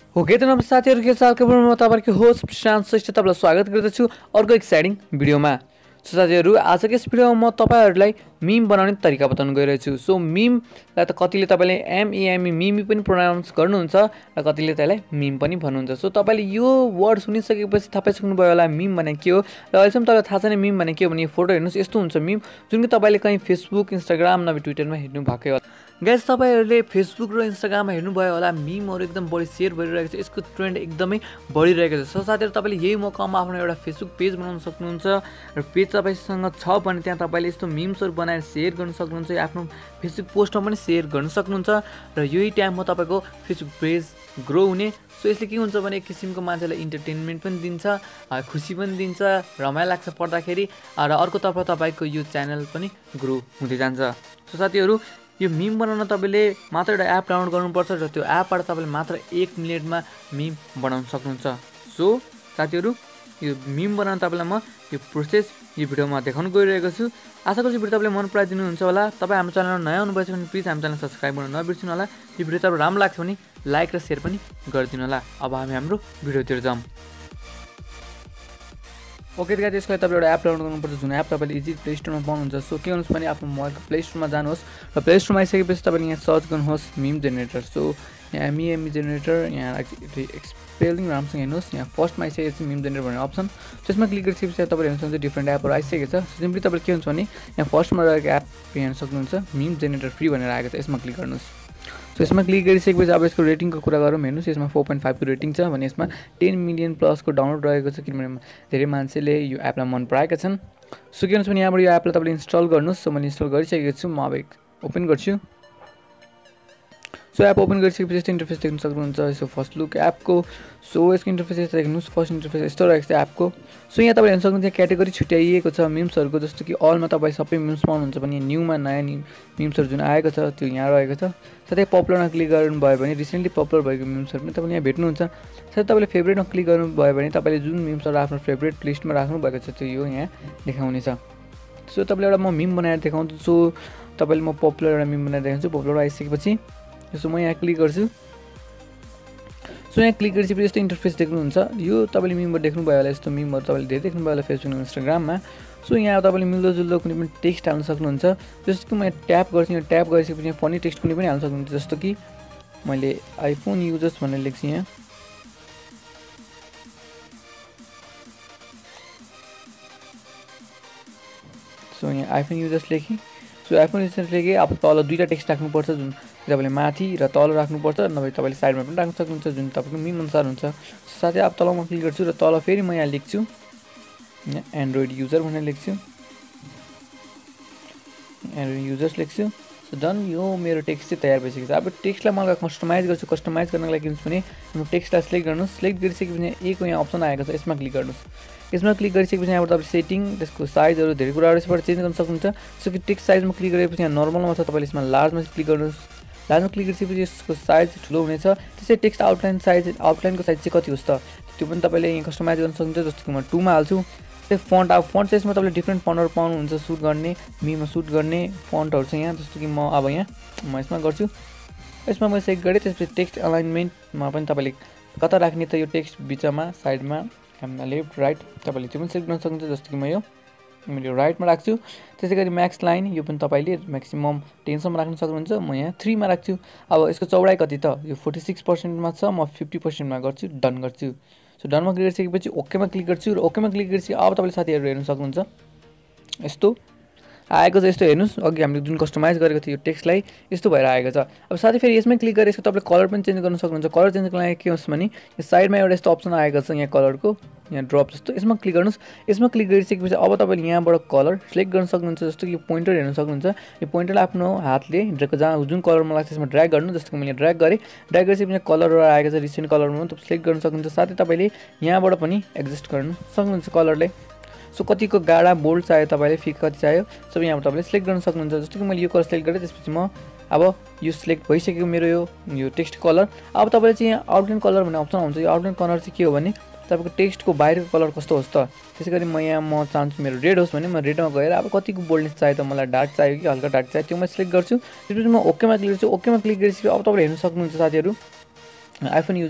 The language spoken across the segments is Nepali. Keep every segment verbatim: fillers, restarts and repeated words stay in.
ओके त नमस्ते साथीहरु, के छ हालखबर? म तपाईहरुको होस्ट प्रशान्त श्रेष्ठ तपाईलाई स्वागत गर्दछु अर्को एक्साइटिङ भिडियोमा। सो साथीहरु, आजको यस भिडियोमा म तपाईहरुलाई मीम बनाउने तरिका बताउन गइरहेछु। सो मीमलाई त कतिले तपाईले एम ई एम ई मिमी पनि प्रोनाउन्स गर्नुहुन्छ र कतिले त्यसलाई मीम पनि भन्नुहुन्छ। सो तपाईले यो वर्ड सुनिसकेपछि थाहा पाइसक्नु भयो होला मीम भने के हो। र अहिलेसम्म तपाईलाई थाहा छैन मीम भने के हो भने यो फोटो हेर्नुस्, यस्तो हुन्छ मीम, जुन कि तपाईले कहीं फेसबुक, इन्स्टाग्राम नभए ट्विटरमा हेर्नु भएकै होला। गाइस, तपाईहरुले फेसबुक र इन्स्टाग्राममा हेर्नुभयो होला मीमहरु एकदम बढी शेयर भइरहेको छ, यसको ट्रेन्ड एकदमै बढिरहेको छ। सो साथीहरु, तपाईले यही मौकामा आफ्नो एउटा फेसबुक पेज बनाउन सक्नुहुन्छ र पेज तपाईसँग छ भने त्यहाँ तपाईले यस्तो मीम्सहरु बनाएर शेयर गर्न सक्नुहुन्छ, आफ्नो फेसबुक पोस्टमा पनि शेयर गर्न सक्नुहुन्छ र यही टाइममा तपाईको फेसबुक पेज ग्रो हुने। सो यसले के हुन्छ भने एक किसिमको मान्छेलाई इन्टरटेनमेन्ट पनि दिन्छ, खुसी पनि दिन्छ, रमाइलो लाग्छ पढ्दाखेरि, र अर्कोतर्फ तपाईको यो च्यानल पनि ग्रो हुँदै जान्छ। सो साथीहरु, यो मीम बनाउन तपाईले मात्र एउटा एप डाउनलोड गर्नुपर्छ र त्यो एपबाट तपाईले मात्र एक मिनेटमा मीम बनाउन सक्नुहुन्छ। सो साथीहरु, यो मीम बनाउन तपाईलाई म यो प्रोसेस यो भिडियोमा देखाउन गइरहेको छु। आशा गर्छु भिडियो तपाईले मन पराइदिनु हुन्छ होला। तपाई हाम्रो च्यानलमा नयाँ हुनुभएछ भने प्लिज हाम्रो च्यानल सब्स्क्राइब गर्न नबिर्सनु होला। यो भिडियो तपाईलाई राम्रो लाग्छ भने लाइक र शेयर पनि गरिदिनु होला। अब हामी हाम्रो भिडियोतिर जाउँ। ओके त गाइस, यसको लागि तपाईले एउटा एप डाउनलोड गर्नुपर्छ, जुन एप तपाईले इजी प्ले स्टोरमा पाउनुहुन्छ। सो के गर्नुस् भने आफ्नो मोबाइलको प्ले स्टोरमा जानुहोस् र प्ले स्टोरमा आइसकेपछि तपाईले यहाँ सर्च गर्नुहोस् मीम जेनेरेटर। सो यहाँ M E M E generator, यहाँ एक्सपेलिङ राम्रोसँग हेर्नुहोस्, यहाँ फर्स्टमा आइसकेपछि मीम जेनेरेटर भन्ने अप्सन। त्यसमा क्लिक गरिसकेपछि तपाईले हेर्न सक्नुहुन्छ डिफ्रेन्ट एपहरु आइसकेको छ। सिम्पली तपाईले के हुन्छ भने यहाँ फर्स्टमा रहेको एप हेर्न सक्नुहुन्छ, मीम जेनेरेटर फ्री भनेर आएको छ, यसमा क्लिक गर्नुहोस्। सो यसमा क्लिक गरिसकेपछि अब यसको रेटिङको कुरा गरौँ। हेर्नुहोस्, यसमा फोर पोइन्ट फाइभ को रेटिङ छ भने यसमा टेन मिलियन प्लसको डाउनलोड रहेको छ, किनभने धेरै मान्छेले यो एपलाई मन पराएका छन्। सो के हुन्छ भने यहाँबाट यो एपलाई तपाईले इन्स्टल गर्नुहोस्। सो मैले इन्स्टल गरिसकेको छु, म अब ओपन गर्छु। सो एप ओपन गरिसकेपछि यस्तो इन्टरफेस देख्न सक्नुहुन्छ, यसो फर्स्ट लुक एपको। सो यसको इन्टरफेस यस्तो देख्नुहोस्, फर्स्ट इन्टरफेस यस्तो रहेको छ एपको। सो यहाँ तपाईले हेर्न सक्नुहुन्छ क्याटेगोरी छुट्याइएको छ मिम्सहरुको, जस्तो कि अलमा तपाईँ सबै मिम्स पाउनुहुन्छ भने न्यूमा नयाँ मिम्सहरु जुन आएको छ त्यो यहाँ रहेको छ। साथै पपुलरमा क्लिक गर्नुभयो भने रिसेन्टली पपुलर भएको मिम्सहरु पनि तपाईले यहाँ भेट्नुहुन्छ। साथै तपाईले फेभरेटमा क्लिक गर्नुभयो भने तपाईले जुन मिम्सहरु आफ्नो फेभरेट लिस्टमा राख्नु भएको छ त्यो यो यहाँ देखाउनेछ। सो तपाईले एउटा म मिम बनाएर देखाउँछु। सो तपाईले म पपुलर एउटा मिम बनाएर देखाउँछु। पपुलर आइसकेपछि यसो म यहाँ क्लिक गर्छु। सो यहाँ क्लिक गरिसकेपछि यस्तो इन्टरफेस देख्नुहुन्छ। यो तपाईले मिमहरु देख्नुभयो होला, यस्तो मिमहरु तपाईले धेरै देख्नुभयो होला फेसबुक र इन्स्टाग्राममा। सो यहाँ तपाईले मिल्दोजुल्दो कुनै पनि टेक्स्ट हाल्न सक्नुहुन्छ। जस्तो कि म यहाँ ट्याप गर्छु, यहाँ ट्याप गरिसकेपछि यहाँ फनी टेक्स्ट कुनै पनि हाल्न सक्नुहुन्छ। जस्तो कि मैले आइफोन युजर्स भनेर लेख्छु यहाँ। सो यहाँ आइफोन युजर्स लेखेँ। सो आइफोन युजर्स लेखेँ। अब तल दुईवटा टेक्स्ट राख्नुपर्छ, जुन तपाईले माथि र तल राख्नुपर्छ, नभए तपाईले साइडमा पनि राख्न सक्नुहुन्छ, जुन तपाईको मिम अनुसार हुन्छ। साथै अब तलमा क्लिक गर्छु र तल फेरि म यहाँ लेख्छु, यहाँ एन्ड्रोइड युजर भनेर लेख्छु, एन्ड्रोइड युजर्स लेख्छु। सो डन, यो मेरो टेक्स्ट चाहिँ तयार भइसकेको छ। अब टेक्स्टलाई म कस्टमाइज गर्छु। कस्टमाइज गर्नको लागि के हुन्छ भने म टेक्स्टलाई सिलेक्ट गर्नुहोस्। सिलेक्ट गरिसकेपछि यहाँ ए को यहाँ अप्सन आएको छ, यसमा क्लिक गर्नुहोस्। यसमा क्लिक गरिसकेपछि यहाँबाट तपाईले सेटिङ, त्यसको साइजहरु धेरै कुराहरु यसबाट चेन्ज गर्न सक्नुहुन्छ। जस्तो कि टेक्स्ट साइजमा क्लिक गरेपछि यहाँ नर्मलमा छ, तपाईले यसमा लार्जमा क्लिक गर्नुहोस्। लार्जमा क्लिक गरिसकेपछि यसको साइज ठुलो हुनेछ। त्यसै टेक्स्ट आउटलाइन साइज, आउटलाइनको साइज चाहिँ कति होस् त त्यो पनि तपाईले यहाँ कस्टमाइज गर्न सक्नुहुन्छ। जस्तो कि म टू मा हाल्छु। त्यो फन्ट, अब फन्ट चाहिँ यसमा तपाईले डिफ्रेन्ट फन्टहरु पाउनुहुन्छ सुट गर्ने, मीममा सुट गर्ने फन्टहरु छ यहाँ। जस्तो कि म अब यहाँ म यसमा गर्छु। यसमा म सेट गरे, त्यसपछि टेक्स्ट अलाइनमेन्टमा पनि तपाईले कता राख्ने त यो टेक्स्ट बिचमा, साइडमा, काममा, लेफ्ट राइट तपाईले त्यो पनि सेट गर्न सक्नुहुन्छ। जस्तो कि म यो मैले राइटमा राख्छु। त्यसैगरी म्याक्स लाइन यो पनि तपाईले म्याक्सिमम टेन सम्म राख्न सक्नुहुन्छ। म यहाँ थ्री मा राख्छु। अब यसको चौडाइ कति त यो फोर्टी सिक्स पर्सेन्ट मा छ, म फिफ्टी पर्सेन्ट मा गर्छु, डन गर्छु। सो डनमा क्लिक गरिसकेपछि ओकेमा क्लिक गर्छु र ओकेमा क्लिक गरिसके अब तपाईले साथीहरु हेर्न सक्नुहुन्छ यस्तो आएको छ। यस्तो हेर्नुस्, अघि हामीले जुन कस्टमाइज गरेको थियो यो टेक्स्टलाई यस्तो भएर आएको छ। अब साथै फेरि यसमै क्लिक गरेर यसको तपाईले कलर पनि चेन्ज गर्न सक्नुहुन्छ। कलर चेन्ज गर्न लागि के होस् भने यो साइडमा एउटा यस्तो अप्सन आएको छ यहाँ कलरको, यहाँ ड्रप जस्तो, यसमा क्लिक गर्नुस्। यसमा क्लिक गरिसकेपछि अब तपाईले यहाँबाट कलर सिलेक्ट गर्न सक्नुहुन्छ। जस्तो कि यो पोइन्टर हेर्न सक्नुहुन्छ। यो पोइन्टरलाई आफ्नो हातले जहाँ जुन कलरमा लाग्छ त्यसमा ड्र्याग गर्नु। जस्तो कि मैले ड्र्याग गरेँ, ड्र्याग गरिसकेपछि यहाँ कलर आएको छ, रिसेन्ट कलरमा तपाईले सिलेक्ट गर्न सक्नुहुन्छ। साथै तपाईले यहाँबाट पनि एडजस्ट गर्न सक्नुहुन्छ कलरलाई। सो कतिको गाढा बोल्ड चाहियो तपाईले, फिक कति चाहियो सबै यहाँबाट तपाईले सिलेक्ट गर्न सक्नुहुन्छ। जस्तो कि मैले यो कलर सिलेक्ट गरेँ, त्यसपछि म अब यो सिलेक्ट भइसक्यो मेरो यो यो टेक्स्ट कलर। अब तपाईले चाहिँ यहाँ आउटलाइन कलर भन्ने अप्सन हुन्छ। यो आउटलाइन कलर चाहिँ के हो भने तपाईको टेक्स्टको बाहिरको कलर कस्तो होस् त। त्यसैगरी म यहाँ म चाहन्छु मेरो रेड होस् भने म रेडमा गएर अब कतिको बोल्डनेस चाहियो त, मलाई डार्क चाहियो कि हल्का डार्क चाहियो त्यो म सिलेक्ट गर्छु। त्यसपछि म ओकेमा क्लिक गर्छु। ओकेमा क्लिक गरिसकेपछि अब तपाईले हेर्न सक्नुहुन्छ साथीहरु आइफोन युजर्स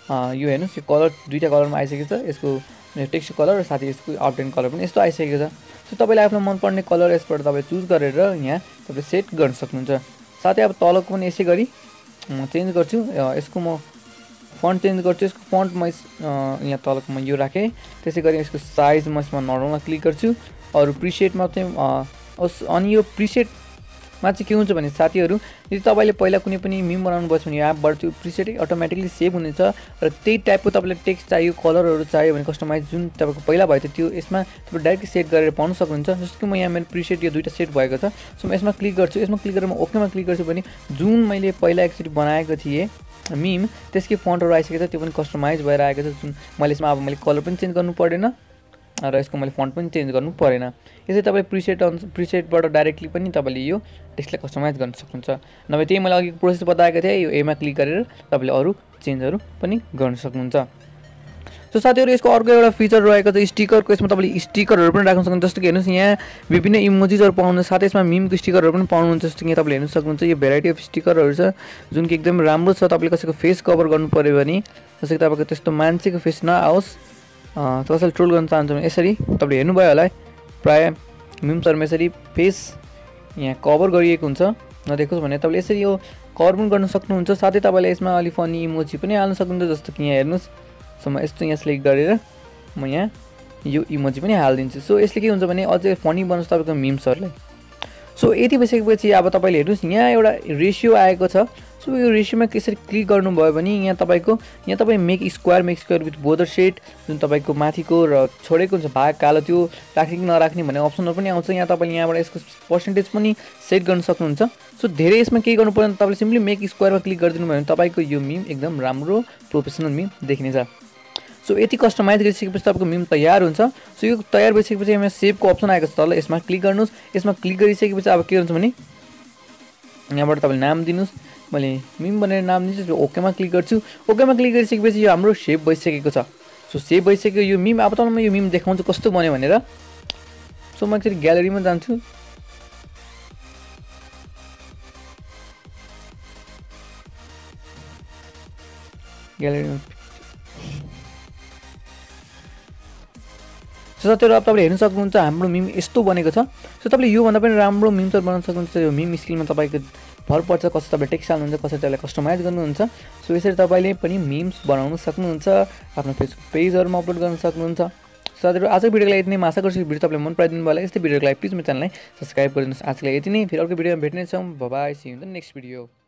यो हेर्नुहोस् यो कलर दुईवटा कलरमा आइसकेको छ, यसको टेक्स्ट कलर र साथै यसको आउटलाइन कलर पनि यस्तो आइसकेको छ। सो तपाईँले आफ्नो मनपर्ने कलर यसबाट तपाईँ चुज गरेर यहाँ तपाईँ सेट गर्न सक्नुहुन्छ। साथै अब तलको पनि यसै गरी म चेन्ज गर्छु, यसको म फन्ट चेन्ज गर्छु, यसको फन्ट म यहाँ तलको म यो राखेँ। त्यसै गरी यसको साइज म यसमा नर्मलमा क्लिक गर्छु। अरू प्रिसेटमा चाहिँ अनि यो प्रिसेटमा चाहिँ के हुन्छ भने साथीहरू, यदि तपाईँले पहिला कुनै पनि मिम बनाउनु पर्छ भने यो एपबाट त्यो प्रिसेटै अटोमेटिकली सेभ हुनेछ र त्यही टाइपको तपाईँलाई टेक्स्ट चाहियो, कलरहरू चाहियो भने कस्टमाइज जुन तपाईँको पहिला भएको थियो त्यो यसमा तपाईँ डाइरेक्ट सेट गरेर पाउन सक्नुहुन्छ। जस्तो कि म यहाँ मेरो प्रिसेट यो दुईवटा सेट भएको छ। सो म यसमा क्लिक गर्छु, यसमा क्लिक गरेर म ओकेमा क्लिक गर्छु भने जुन मैले पहिला एकचोटि बनाएको थिएँ मिम त्यसकै फन्टहरू आइसकेको छ, त्यो पनि कस्टमाइज भएर आएको छ। जुन मैले यसमा अब मैले कलर पनि चेन्ज गर्नु परेन र यसको मैले फन्ट पनि चेन्ज गर्नु परेन। यसै तपाईँ प्रिसेट प्रिसेटबाट डाइरेक्टली पनि तपाईँले यो टेक्स्टलाई कस्टमाइज गर्न सक्नुहुन्छ। नभए त्यही मैले अघि प्रोसेस बताएको थिएँ, यो एमा क्लिक गरेर तपाईँले अरू चेन्जहरू पनि गर्न सक्नुहुन्छ। सो साथीहरू यसको अर्को एउटा फिचर रहेको छ स्टिकरको। यसमा तपाईँले स्टिकरहरू पनि राख्न सक्नुहुन्छ। जस्तो कि हेर्नुहोस् यहाँ विभिन्न इमोजिजहरू पाउनुहुन्छ, साथै यसमा मिमको स्टिकरहरू पनि पाउनुहुन्छ। जस्तो कि यहाँ तपाईँले हेर्न सक्नुहुन्छ यो भेराइटी अफ स्टिकरहरू छ जुन कि एकदम राम्रो छ। तपाईँले कसैको फेस कभर गर्नु पऱ्यो भने, जस्तो कि तपाईँको त्यस्तो मान्छेको फेस नआओस्, कसैले ट्रोल गर्न चाहन्छ भने यसरी तपाईँले हेर्नुभयो होला है, प्रायः मिम्सहरूमा यसरी फेस यहाँ कभर गरिएको हुन्छ, नदेखोस् भने तपाईँले यसरी यो कभर पनि गर्न सक्नुहुन्छ। साथै तपाईँले यसमा अलि फनी इमोजी पनि हाल्न सक्नुहुन्छ। जस्तो कि यहाँ हेर्नुहोस्, सो म यस्तो यहाँ सिलेक्ट गरेर म यहाँ यो इमोजी पनि हालिदिन्छु। सो यसले के हुन्छ भने अझै फनी बनाउँछ तपाईँको मिम्सहरूलाई। सो यति भइसकेपछि अब तपाईँले हेर्नुहोस् यहाँ एउटा रेसियो आएको छ। सो यो रेसियोमा यसरी क्लिक गर्नुभयो भने यहाँ तपाईँको यहाँ तपाईँ make square make square with border set जुन तपाईँको माथिको र छोडेको हुन्छ भाग कालो त्यो राख्ने कि नराख्ने भन्ने अप्सनहरू पनि आउँछ। यहाँ तपाईँले यहाँबाट यसको पर्सेन्टेज पनि सेट गर्न सक्नुहुन्छ। सो धेरै यसमा के गर्नु पर्दैन, तपाईँले सिम्पली मेक स्क्वायरमा क्लिक गरिदिनु भयो भने तपाईँको यो मिम एकदम राम्रो प्रोफेसनल मिम देखिनेछ। सो यति कस्टमाइज गरिसकेपछि तपाईँको मिम तयार हुन्छ। सो यो तयार भइसकेपछि यहाँ सेभको अप्सन आएको छ तल, यसमा क्लिक गर्नुहोस्। यसमा क्लिक गरिसकेपछि अब के हुन्छ भने यहाँबाट तपाईँले नाम दिनुहोस्। मैले मिम भनेर नाम दिन्छु, ओकेमा क्लिक गर्छु। ओकेमा क्लिक गरिसकेपछि यो हाम्रो सेभ भइसकेको छ। सो सेभ भइसक्यो यो मिम। अब तपाईँलाई म यो मिम देखाउँछु कस्तो बन्यो भनेर। सो म एकचोटि ग्यालेरीमा जान्छु। ग्यालेरीमा सो साथीहरू अब तपाईँले हेर्न सक्नुहुन्छ हाम्रो मिम यस्तो बनेको छ। सो तपाईँले योभन्दा पनि राम्रो मिम्सहरू बनाउन सक्नुहुन्छ। यो मिम स्किलमा तपाईँको भर पर्छ, कसरी तपाईँले टेक्स्ट हाल्नुहुन्छ, कसरी तपाईँले कस्टमाइज गर्नुहुन्छ। सो यसरी तपाईँले पनि मिम्स बनाउन सक्नुहुन्छ, आफ्नो फेसबुक पेजहरूमा अपलोड गर्न सक्नुहुन्छ। साथीहरू आजको भिडियोको लागि यति नै। आशा गर्छु भिडियो तपाईँले मन पराइदिनु भयो होला। यस्तै भिडियोको लागि प्लिज मेरो च्यानललाई सब्सक्राइब गरिदिनुहोस्। आजको लागि यति नै, फेरि अर्को भिडियोमा भेट्नेछौँ। Bye bye, see you in the next video.